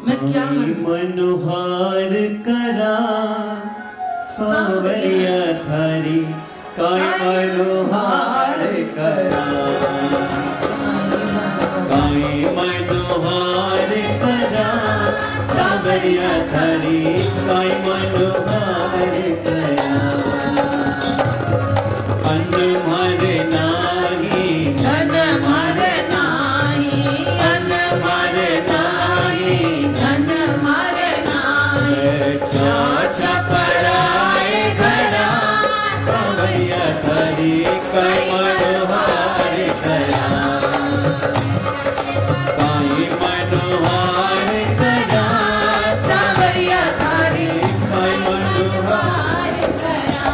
मैं क्या मनोहार करा सांवरिया थारी काय मनोहार करा काय मनोहार करा सांवरिया थारी काय मनोहार करा अन्न मारे नाही धन मारे नाही अन्न मारे नाही धन मारे नाही छाछा पराए घरा सांवरिया थारी काय मनोहार करा काय मनोहार करा सांवरिया थारी काय मनोहार करा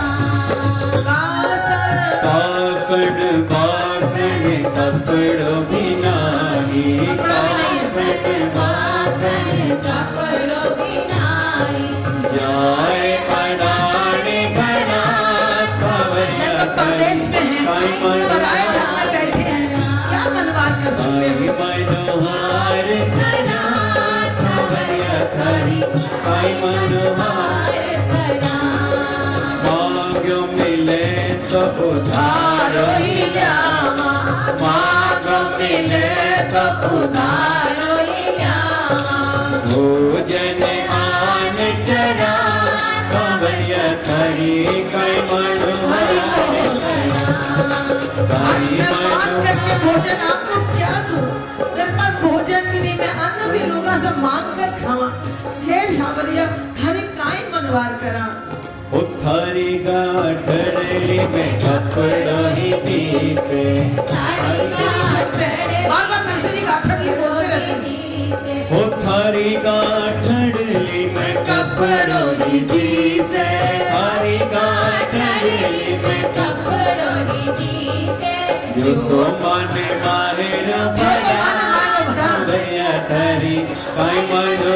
कासड़ बासड़ कपड़ों की नारी कासड़ बासड़ कपड़ों की नारी जाए पढ़ाने घरा सांवरिया परदेश में हैं पराए घर में बैठे हैं क्या मनवार कर सकते हैं मनोहार करा सांवरिया थारी काय मनोहार करा भाग्य मिले तो उधारो ही जावा भाग्य मिले तो उधारो ही जावा भोजन आन चरा सांवरिया थारी काय मनोहार करके भोजन आपको क्या दूं? मेरे पास भोजन भी नहीं, मैं अन्न भी लोगों से मांग कर खावा। हे सांवरिया थारी काय मनवार करा थारी गाठड़ी में कपड़ों ही दीपे बार-बार नर्सरी गाठड़ी बोलते रहते हैं थारी गाठड़ी में कपड़ों ही दीसे थारी गाठड़ी में कपड़ों ही दीसे जो माने मारे न भला सांवरिया थारी काय मन